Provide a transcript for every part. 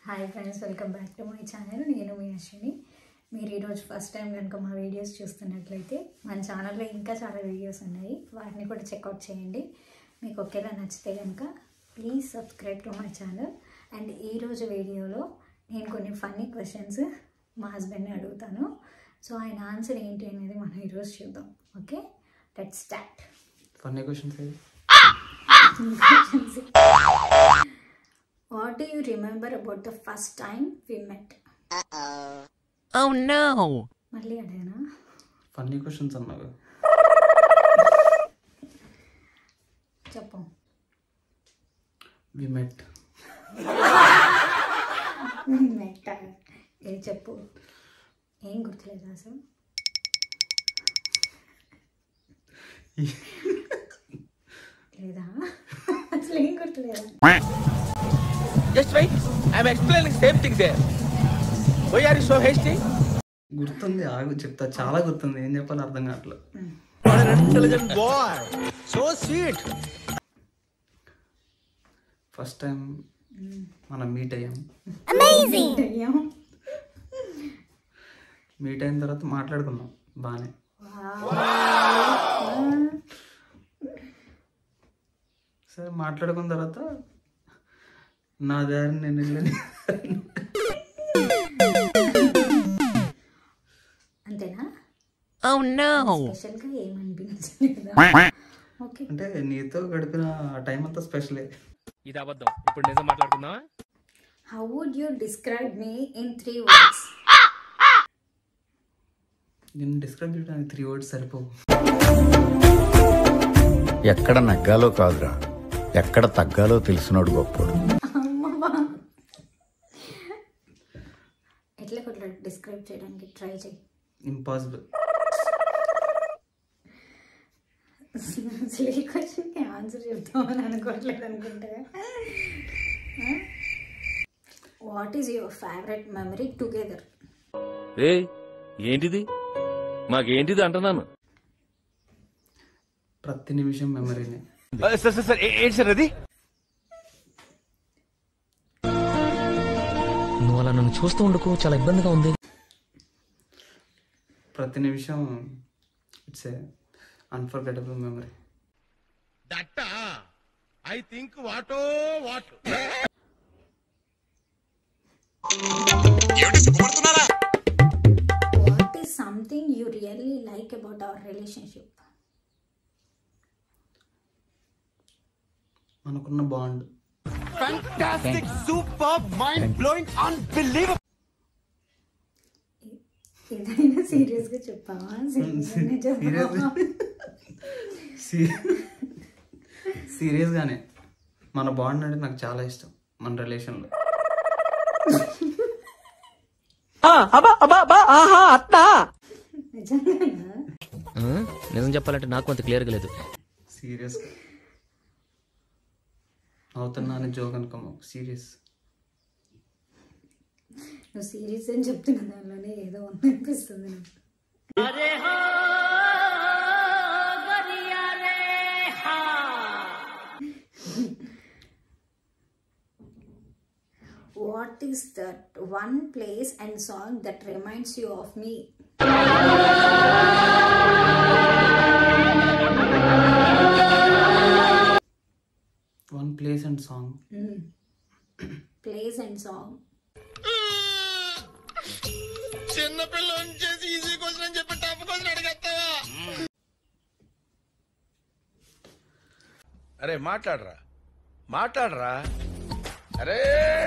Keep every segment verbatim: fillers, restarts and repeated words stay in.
Hi friends, welcome back to my channel. నేను మీ అశ్విని. మీరు ఈరోజు ఫస్ట్ టైం కనుక మా వీడియోస్ చూస్తున్నట్లయితే మన ఛానల్లో ఇంకా చాలా వీడియోస్ ఉన్నాయి, వాటిని కూడా చెక్అవుట్ చేయండి. మీకు ఒకేలా నచ్చితే కనుక please subscribe to my channel. And ఈరోజు వీడియోలో నేను కొన్ని ఫన్నీ క్వశ్చన్స్ మా హస్బెండ్ని అడుగుతాను. సో ఆయన ఆన్సర్ ఏంటి అనేది మనం ఈరోజు చూద్దాం. Okay, let's start. Funny questions. What do you remember about the first time we met? Uh-oh. Oh no. మళ్ళీ అడగనా? ఫన్నీ క్వశ్చన్స్ అన్నావు. చెప్పు. వి మెట్. మెట్ ఏ చెప్పు. ఏం గుర్తులేదు అసలు. లేదా అసలు ఏం గుర్తులేదా? Just wait. I'm explaining same thing there. Why are you so hasty? గుర్తుంది, ఆగు చెప్తా. చాలా గుర్తుంది, ఏం చెప్పాలి అర్థం కావట్లేదు. What an intelligent boy. So sweet. First time మనం మీట్ అయ్యాం. Amazing. మీట్ అయిన తర్వాత మాట్లాడుకున్నాం బాగానే. సరే, మాట్లాడుకున్న తర్వాత నా దారి నేను వెళ్ళని. అంతేనా? Oh no. స్పెషల్గా ఏమనిపించలేదా? ఓకే, అంటే నీతో గడిపిన టైం అంతా స్పెషలే. ఇది అబద్ధం. ఇప్పుడు నిజం మాట్లాడుకుందామా? How would you describe me in three words? నేను డిస్క్రైబ్ చేయడానికి త్రీ వర్డ్స్ సరిపోవు. ఎక్కడ నగ్గాలో కాదురా, ఎక్కడ తగ్గాలో తెలిసినోడు గొప్పడు. ఎట్లా కొట్లా డిస్క్రైబ్ చేయడానికి ట్రై చేయి. ఇంపాసిబుల్. అసలు ఈ క్వశ్చన్కి ఆన్సర్ చెప్తామని అనుకోవట్లేదు అనుకుంటా. What is your favourite memory together? ఏ ఏంటిది? మాకేంటిది అంటున్నాను. ప్రతి నిమిషం మెమరీనే. సార్ సార్ సార్ ఏంటి సార్ అది? నువ్వు అలా నన్ను చూస్తూ ఉండకు, చాలా ఇబ్బందిగా ఉంది. ప్రతి నిమిషం it's a unforgettable memory. That I think వాటో what. What is something you really like about our relationship? మనకున్న bond. Fantastic, superb, mind-blowing, unbelievable. ఏదైనా సీరియస్గా చెప్పావా? చెప్పావా? సీరియస్గానే మన బాండ్ అంటే నాకు చాలా ఇష్టం. మన రిలేషన్లో నిజంగానా? నిజం చెప్పాలంటే నాకు అంత క్లియర్గా లేదు. సీరియస్గా అవుతున్నా అని జోక్ అనుకోము, సీరియస్. నువ్వు సీరియస్ అని చెప్తున్న దానిలోనే ఏదో అనిపిస్తుంది నాకు. What is that one place and song that reminds you of me? One place and song. Place and song. చిన్నపిల్ల చేసి ఈజీ క్వశ్చన్ అని చెప్పి టఫ్ క్వశ్చన్ అడిగేస్తావా? అరే మాట్లాడరా, మాట్లాడరా, అరే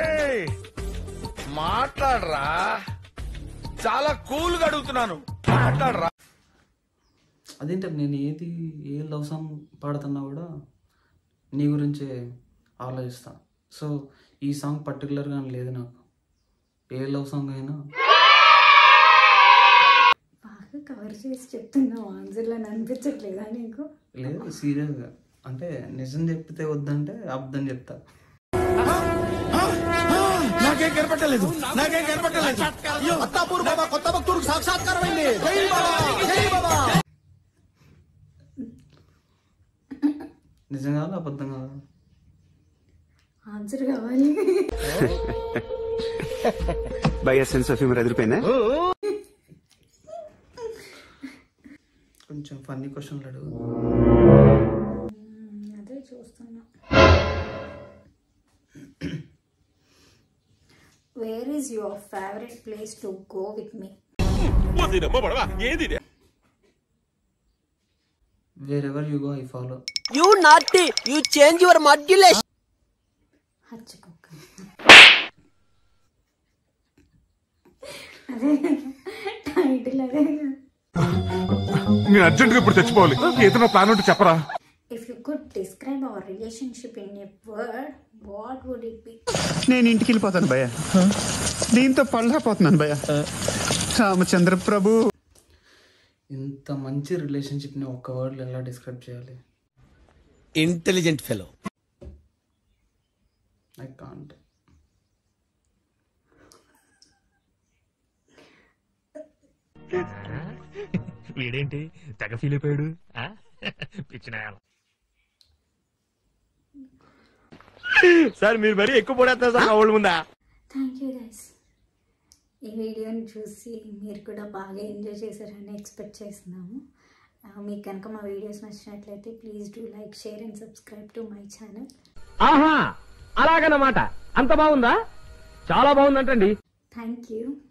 మాట్లాడరా. చాలా కూల్ గా అడుగుతున్నాను, మాట్లాడరా. అదేంటే నేను ఏది ఏ లవ్ సాంగ్ పాడుతున్నా కూడా నీ గురించే ఆలోచిస్తా. సో ఈ సాంగ్ పర్టికులర్గా లేదు నాకు. ఏ లవ్ సాంగ్ అయినా బాగా కవర్ చేసి చెప్తున్నావు ఆన్సర్లో అనిపించట్లేదా నీకు? లేదు, సీరియస్గా. అంటే నిజం చెప్తే వద్దంటే అబద్ధం చెప్తా. నాకేం కనపట్టలేదు, నాకేం కనపట్టలేదు. అత్తాపూర్ బాబా కొత్త భక్తుడికి సాక్షాత్కారమైంది. జై బాబా, జై బాబా. నిజం కాదు, అబద్ధం కాదు. ఆన్సర్ కావాలి. భయ్యా సెన్స్ ఆఫ్ హ్యూమర్ ఎదిరిపోయిందా? కొంచెం ఫన్నీ క్వశ్చన్లు అడుగు. అదే చూస్తున్నా. Where is your favourite place to go with me? Wherever you go, I follow. You naughty! You change your modulation. హచ్చుకుక్క. అదే టైటిల్ అదే. నేను అర్జెంట్ గా ఇప్పుడు తెచ్చిపోవాలి. ఏదైనా ప్లాన్ ఉంటే చెప్పరా? If you could describe our relationship in a word, what would it be? నేను ఇంటికి వెళ్ళిపోతాను భయ్యా. దీంతో పళ్ళపోతున్నాను భయ్యా. రామచంద్ర ప్రభు. ఇంత మంచి రిలేషన్షిప్ని ఒక్క వర్డ్లో ఎలా డిస్క్రైబ్ చేయాలి? Intelligent fellow. I can't. వీడేంటి తెగ ఫీల్ అయిపోయాడు? పిచ్చిన సార్ మీరు మరీ ఎక్కువ పడేస్తారు సార్ వాళ్ళ ముందా. Thank you guys. ఈ వీడియోని చూసి మీరు కూడా బాగా ఎంజాయ్ చేశారని ఎక్స్పెక్ట్ చేస్తున్నాము. మీకు కనుక మా వీడియోస్ నచ్చినట్లయితే please do like, share and subscribe to my channel. ఆహా అలాగన్నమాట. అంత బాగుందా? చాలా బాగుందంటండి. Thank you.